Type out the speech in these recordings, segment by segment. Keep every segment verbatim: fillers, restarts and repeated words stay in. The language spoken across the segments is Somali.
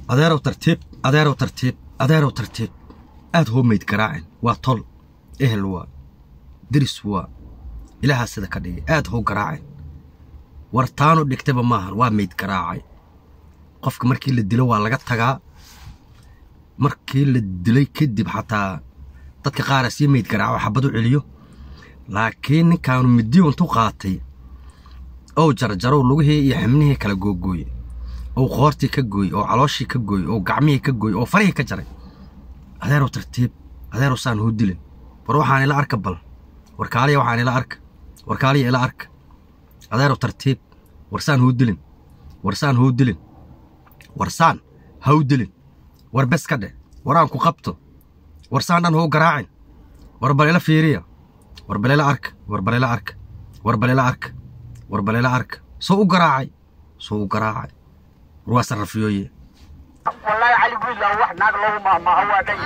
أديرو ترتيب أديرو ترتيب أديرو ترتيب أد هو ميد قراعين وطل إيه الوا درس وا إلها سيدا كدي أد هو قراعين ورتانو دكتبا ماهن waa meyd garaacay qofka markii la dilo waa laga tagaa markii la dilay kadib xataa dadka qaar si meyd garaaco xabad u celiyo laakiin ninkan midii uu qaatay oo jarjaro lugihii iyo ximnihii kala googooy oo qoortii ka gooy oo calooshii ka gooy oo gacmihii ka gooy oo farihii ka jaray adeero tartiib adeero saan hoo dilin war waxaan ila arka bal war kaaliya waxaan ila arka war kaaliya ila arka adeero tartiib warsaan hoo dilin warsaan hoo dilin warsaan hoo dilin war bas ka dhe waraan ku qabto warsaan dhan hoo garaacin war baleela fiiriya war baleela arka war baleela arka war baleela arka war baleela arka soo u garaacay soo u garaacay ruwa sarfiyoye wallahi ali guud la wax naag loo ma ma hawa day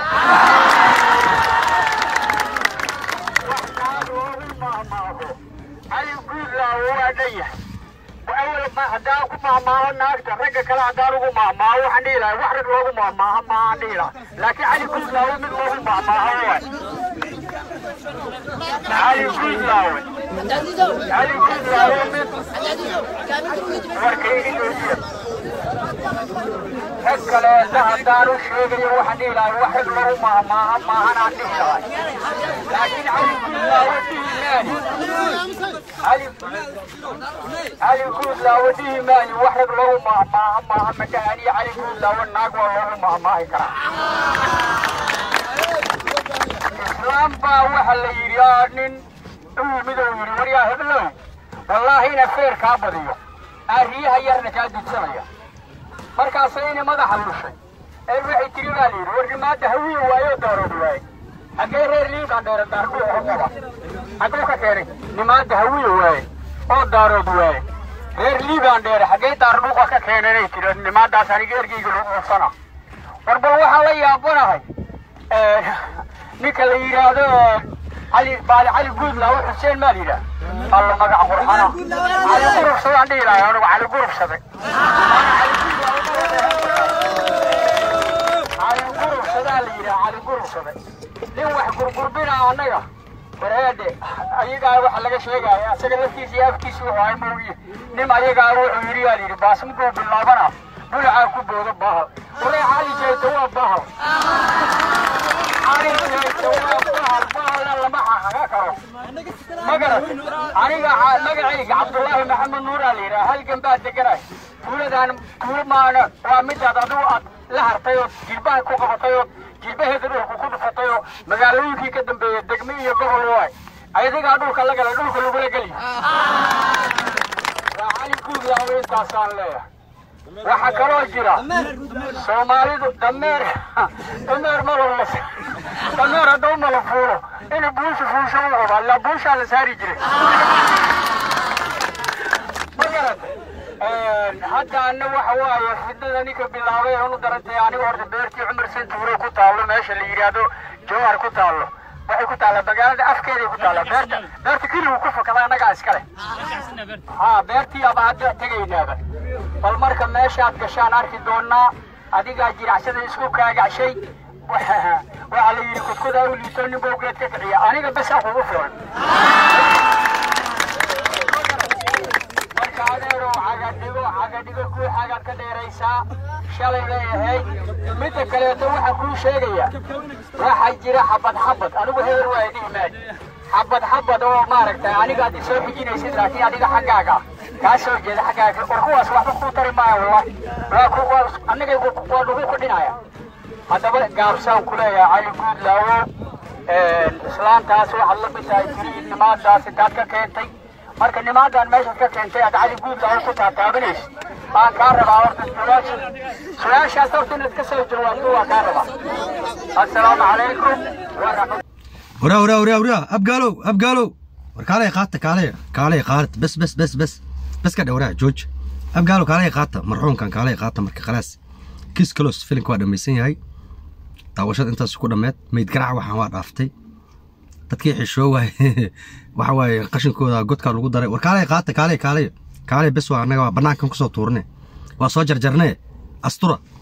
wax naag loo ma ma ho ali guud la waa day وأول ما هداكم مع ما ناقد رجع كلا هداركم مع ما هو حنيلا وحرق لهم مع ما ما حنيلا لكن علي كل لاوي من لهم مع ما هو علي كل لاوي علي كل لاوي من وركين يجيب هكلا هدارو شيء يروح حنيلا وحرق لهم مع ما ما أنا حنيلا لكن علي كل لاوي علي علي كل لاودي ماني وحرق له ما ما ما مكاني علي كل لاود ناقوا له ما ما يكره إسلام با وحل يريانين مدو يريا هبلو والله هنا فير كابديو أريها يرنا كادي تسمية مركزين ما ده حلو شيء الوحيد تريالي ورجما دهوي وايو دارو دواي أجير لي كان دار دارو هو أقول كثير لما دهوي واي أو دارو دواي غير لي باندير حاجة تاربو كا كينري كده لما دا ساري غير كي يقولوا سنة وربوا حوالي أبونا هاي نيكل يرادو علي بالي علي جود لا حسين مالي لا الله ما قاعد قرحنا علي قرب سو عندي لا أنا علي قرب سبك علي قرب سدالي لا علي قرب سبك ليه واحد قرب قربنا أنا ورهادي أيها واحد لقى شيء يا سجل في سياف كيسو هاي موجي نم أيها روح يريالي باسم كوب باللابنا ولا عاكو بود بها ولا عالي شيء توا بها عالي شيء توا بها بها لا ما حكره ما قرأت أنا ما قرأت عبد الله محمد نور علي هل كان بعد ذكره كل ذا كل ما أنا وامد هذا دو لهر طيب جلبه كوكب طيب جلبه هذا كوكب طيب مقالوي في كدم بدقمي يقول واي أيدي قادو كلا كلا دو كلو كلا كلي علي كود لا وين تاسان له وحكروا جرا سومالي دمر دمر مرة دمر دوم ملفورو إنه بوش فوشوا ولا بوش على ساري جري بقرت حتى أنه وحواي حددني كبلاوي هنو درت يعني ورد بيرتي عمر سنتورو كتالو ماشي اللي يرادو جوهر كتالو waxay ku taala bagaalada afkeeda ku taala beerta beerta kaliya ku fakada anaga iskale ha beertii aba hadda tagaynaba bal marka meesha aad gashaan arki doonaa adiga jiracsada isku kaagashay waxa la yiri kudkuda u liitoni boogeed ka kiciya aniga bas aan ugu filan marka adeero caga dhigo caga dhigo ku xaga ka dheeraysa shalay leeyahay mid kale waxa ku sheegaya waxa jira xabad xabad anigu heer waa idin حبد حبد oo maaragtay aniga aad soo xijinaysid laakiin adiga xagaaga ka soo jeeda xagaaga qorkuwaas wax ku tari maayo wallahi waa ku aniga ku qodo ku dhinaya hadaba gaabsaan ku leeyahay ali guud laawo ee islaantaas waxa la mid tahay nimaadaas intaad ka keentay marka nimaadan meesha ka keentay aad ali guud laawo ku taataabanaysid aan ka rabaa horta su'aasha su'aashaas horta inaad ka soo jawaabto waa ka rabaa assalaamu calaykum wa rahmatullahi ورا ورا ورا ورا أبقالو أبقالو وركالي قاطة كالي كالي قاطة بس بس بس بس بس كده ورا جوج أبقالو كالي قاطة مرحوم كان كالي قاطة مركي خلاص كيس كلوس فيلم كواد ميسين هاي طاوشات انت سكودا مات ميدقرع waxaan waa dhaaftay dadkii xishoo way waxa way qashinkooda godka lagu daray warkaalay qaata kaalay kaalay kaalay bas waa anaga banaankan ku soo tuurnay waa soo jarjarnay astura